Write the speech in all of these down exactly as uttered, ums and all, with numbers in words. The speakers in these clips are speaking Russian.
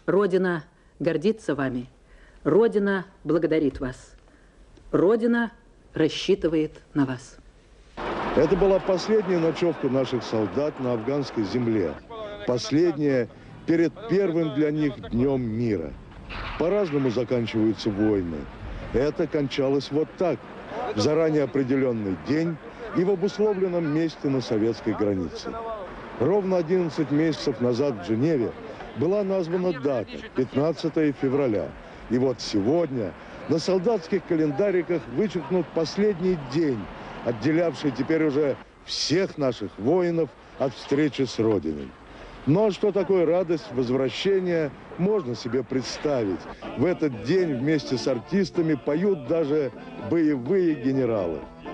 Родина гордится вами. Родина благодарит вас. Родина рассчитывает на вас. Это была последняя ночевка наших солдат на афганской земле. Последняя перед первым для них днем мира. По-разному заканчиваются войны. Это кончалось вот так, в заранее определенный день и в обусловленном месте на советской границе. Ровно одиннадцать месяцев назад в Женеве была названа дата – пятнадцатое февраля. И вот сегодня на солдатских календариках вычеркнут последний день, отделявший теперь уже всех наших воинов от встречи с Родиной. Но что такое радость возвращения, можно себе представить. В этот день вместе с артистами поют даже боевые генералы.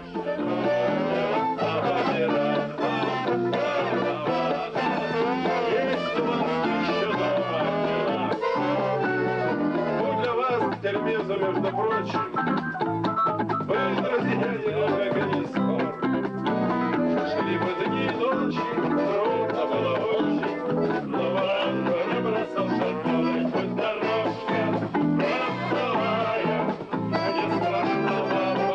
Между прочим, вы, друзья, не огонь спор. Шли бы дни и ночи, трудно было очень, но вам не бросал шагой, хоть дорожка простая, не страшна вам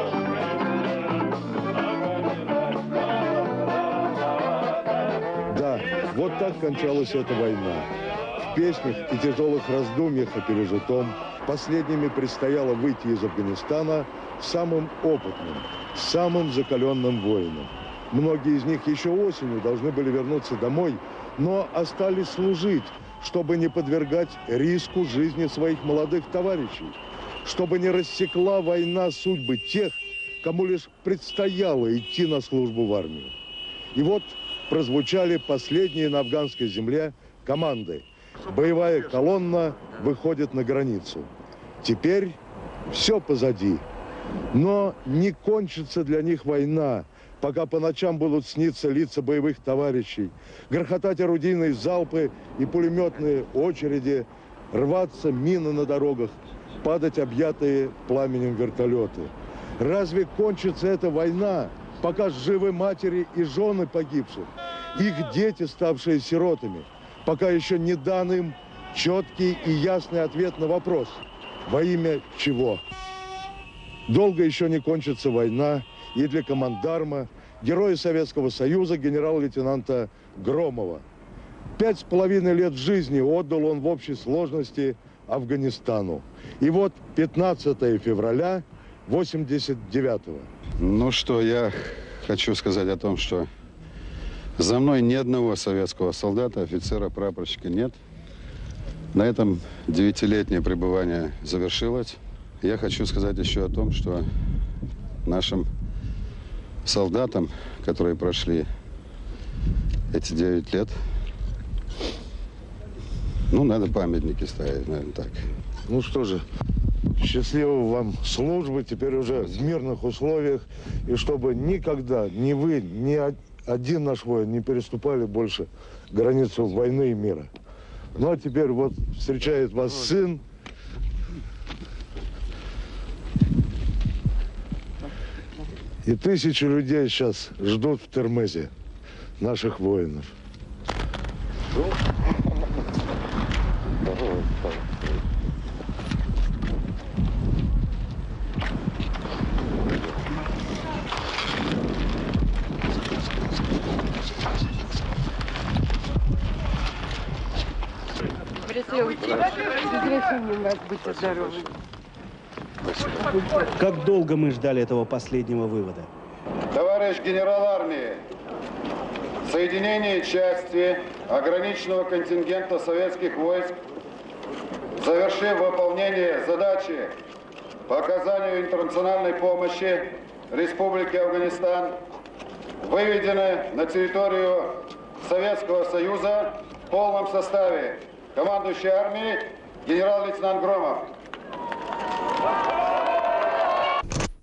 Да, вот так кончалась эта война. В песнях и тяжелых раздумьях о пережитом последними предстояло выйти из Афганистана самым опытным, самым закаленным воинам. Многие из них еще осенью должны были вернуться домой, но остались служить, чтобы не подвергать риску жизни своих молодых товарищей, чтобы не рассекла война судьбы тех, кому лишь предстояло идти на службу в армию. И вот прозвучали последние на афганской земле команды. Боевая колонна выходит на границу. Теперь все позади. Но не кончится для них война, пока по ночам будут сниться лица боевых товарищей, грохотать орудийные залпы и пулеметные очереди, рваться мины на дорогах, падать объятые пламенем вертолеты. Разве кончится эта война, пока живы матери и жены погибших, их дети, ставшие сиротами? Пока еще не дан им четкий и ясный ответ на вопрос, во имя чего. Долго еще не кончится война и для командарма, героя Советского Союза, генерал-лейтенанта Громова. Пять с половиной лет жизни отдал он в общей сложности Афганистану. И вот пятнадцатое февраля восемьдесят девятого. Ну что, я хочу сказать о том, что за мной ни одного советского солдата, офицера, прапорщика нет. На этом девятилетнее пребывание завершилось. Я хочу сказать еще о том, что нашим солдатам, которые прошли эти девять лет, ну, надо памятники ставить, наверное, так. Ну что же, счастливой вам службы, теперь уже в мирных условиях, и чтобы никогда ни вы, ни один наш воин не переступали больше границу войны и мира. Ну а теперь вот встречает вас сын. И тысячи людей сейчас ждут в Термезе наших воинов. Будьте здоровы. Как долго мы ждали этого последнего вывода? Товарищ генерал армии, соединение части ограниченного контингента советских войск, завершив выполнение задачи по оказанию интернациональной помощи Республике Афганистан, выведены на территорию Советского Союза в полном составе. Командующий армией генерал-лейтенант Громов.